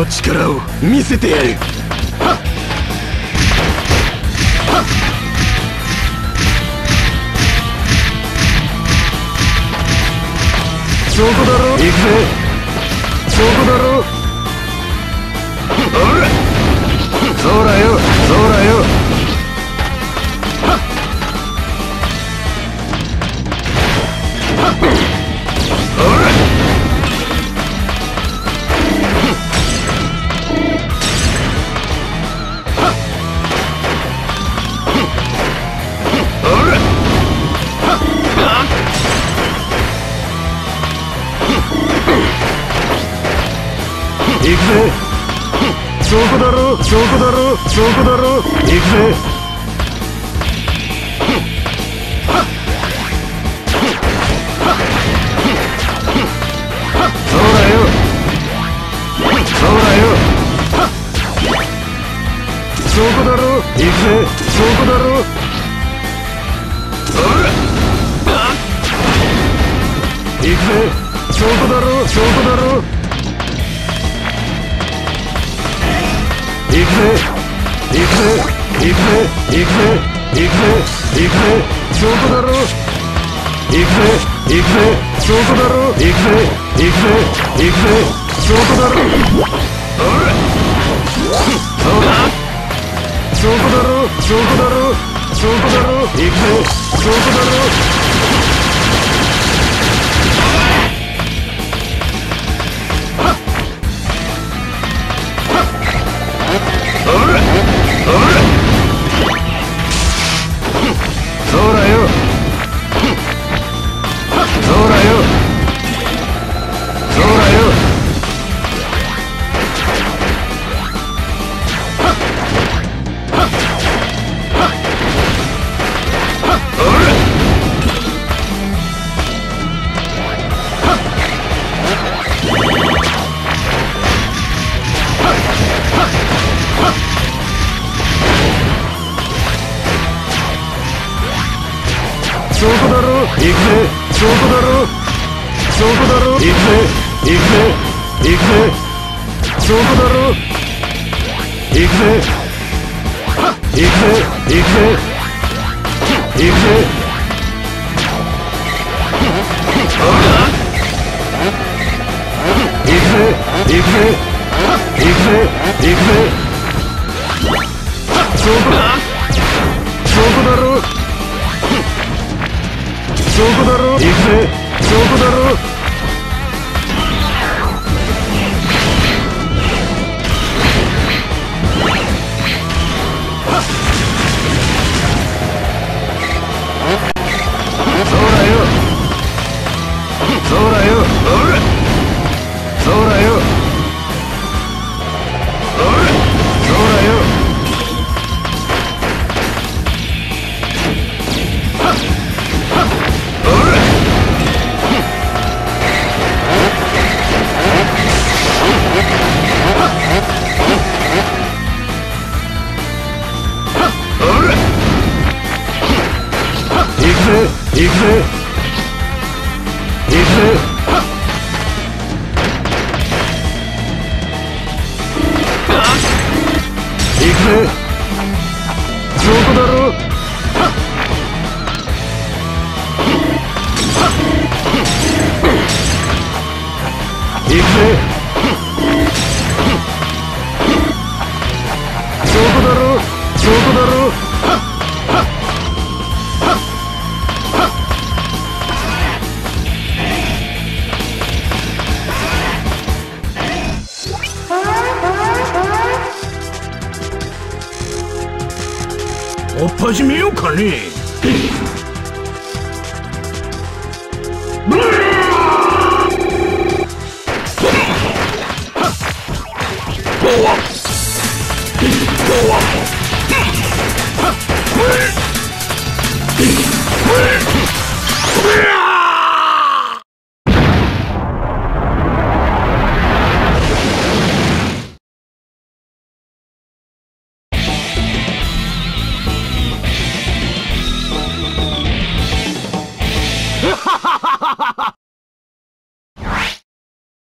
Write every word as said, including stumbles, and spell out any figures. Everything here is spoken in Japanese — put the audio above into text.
の力を見せてやる。はっはっそこだろ。行くぜ。そこだろ。ほらそうだよそうだよ。はっはっほら行くぜ。そこだろそこだろそこだろ。行くぜ。そうだよそうだよ。そこだろ。行くぜ。そこだろ。ほら行くぜ。そこだろそこだろ。行くぜ行くぜ行くぜ行くぜ行くぜ行くぜ行くぜ。そこだろ。行くぜ行くぜそこだろ。行くぜ行くぜ行くぜそこだろ。ほらそうだそこだろそこだろそこだろ。行くぜそこだろ。ほらほらそうだよそうだよそうだよ。ほらそこだろ。行くぜそこだろそこだろ。行くぜ行くぜ行くぜそこだろ。行くぜ行くぜ行くぜ行くぜ。ほら行くぜ行くぜ行くぜ行くぜ。そこだそこだろそこだろ。行くぜそこだろ。そうだよそうだよ。ほらそうだよほらそうだよ。はっはっほらほら行くぜ行くぜ行くぜ。行くぜそこだろ。行くぜそこだろそこだろ。おっ始めようかね。ブー